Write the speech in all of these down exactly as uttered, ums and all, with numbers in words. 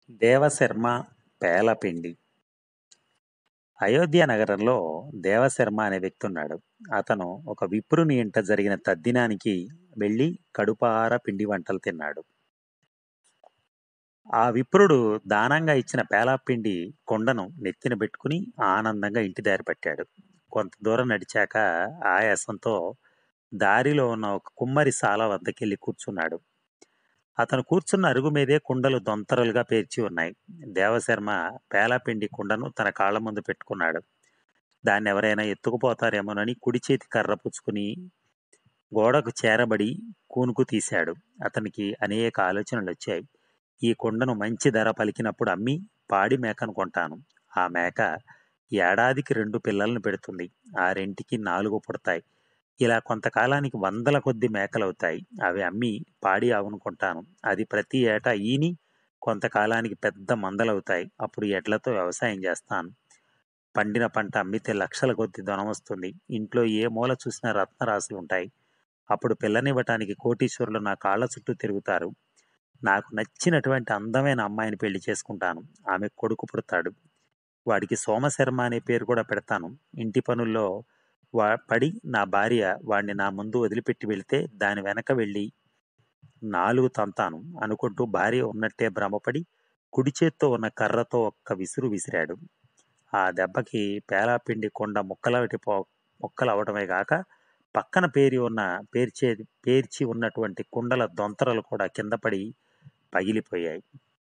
దేవశర్మ పేలపిండి. అయోధ్య నగరంలో దేవశర్మ అనే వ్యక్తి ఉన్నాడు. అతను ఒక విప్రుని ఇంట జరిగిన తద్దినానికి వెళ్ళి కడుపార పిండి వంటలు తిన్నాడు. ఆ విప్రుడు దానంగా ఇచ్చిన పేలాపిండి కొండను నెత్తిన పెట్టుకుని ఆనందంగా ఇంటి దారి పట్టాడు. కొంత దూరం నడిచాక ఆయాసంతో దారిలో ఉన్న ఒక కుమ్మరి సాల వద్దకెళ్ళి కూర్చున్నాడు. అతను కూర్చున్న అరుగు మీదే కుండలు దొంతరలుగా పేర్చి ఉన్నాయి. దేవశర్మ పేలాపిండి కుండను తన కాళ్ళ ముందు పెట్టుకున్నాడు. దాన్ని ఎవరైనా ఎత్తుకుపోతారేమోనని కుడి చేతి కర్ర పుచ్చుకుని గోడకు చేరబడి కూనుకు తీశాడు. అతనికి అనేక ఆలోచనలు వచ్చాయి. ఈ కుండను మంచి ధర పలికినప్పుడు అమ్మి పాడి మేకను కొంటాను. ఆ మేక ఏడాదికి రెండు పిల్లలను పెడుతుంది. ఆ రెంటికి నాలుగు పుడతాయి. ఇలా కొంతకాలానికి వందల కొద్ది మేకలవుతాయి. అవి అమ్మి పాడి ఆవును కొంటాను. అది ప్రతి ఏటా ఈని కొంతకాలానికి పెద్ద మందలవుతాయి. అప్పుడు ఎడ్లతో వ్యవసాయం చేస్తాను. పండిన పంట అమ్మితే లక్షల కొద్ది ధనం వస్తుంది. ఇంట్లో ఏ మూల చూసినా రత్నరాశులు ఉంటాయి. అప్పుడు పిల్లనివ్వటానికి కోటీశ్వరులు నా కాళ్ళ చుట్టూ తిరుగుతారు. నాకు నచ్చినటువంటి అందమైన అమ్మాయిని పెళ్లి చేసుకుంటాను. ఆమె కొడుకు పుడతాడు. వాడికి సోమశర్మ అనే పేరు కూడా పెడతాను. ఇంటి పనుల్లో వా పడి నా భార్య వాడిని నా ముందు వదిలిపెట్టి వెళితే దాని వెనక వెళ్ళి నాలుగు తంతాను అనుకుంటూ భార్య ఉన్నట్టే భ్రమపడి కుడి చేత్తో ఉన్న కర్రతో ఒక్క విసురు విసిరాడు. ఆ దెబ్బకి పేలాపిండి కొండ ముక్కలవటి పో ముక్కలవటమే గాక పక్కన పేరి ఉన్న పేర్చే పేర్చి ఉన్నటువంటి కుండల దొంతరలు కూడా కింద పడి పగిలిపోయాయి.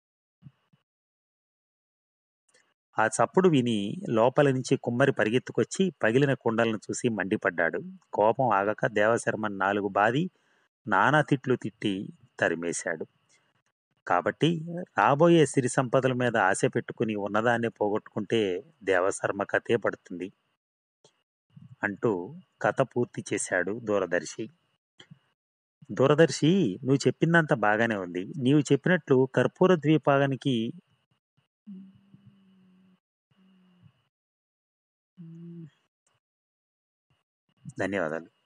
ఆ చప్పుడు విని లోపల నుంచి కుమ్మరి పరిగెత్తుకొచ్చి పగిలిన కుండలను చూసి మండిపడ్డాడు. కోపం ఆగక దేవశర్మని నాలుగు బాది నానా తిట్లు తిట్టి తరిమేశాడు. కాబట్టి రాబోయే సిరి సంపదల మీద ఆశ పెట్టుకుని ఉన్నదాన్నే పోగొట్టుకుంటే దేవశర్మ కథే పడుతుంది అంటూ కథ పూర్తి చేశాడు దూరదర్శి. దూరదర్శి, నువ్వు చెప్పిందంతా బాగానే ఉంది. నీవు చెప్పినట్లు కర్పూర ద్వీపానికి ధన్యవాదాలు.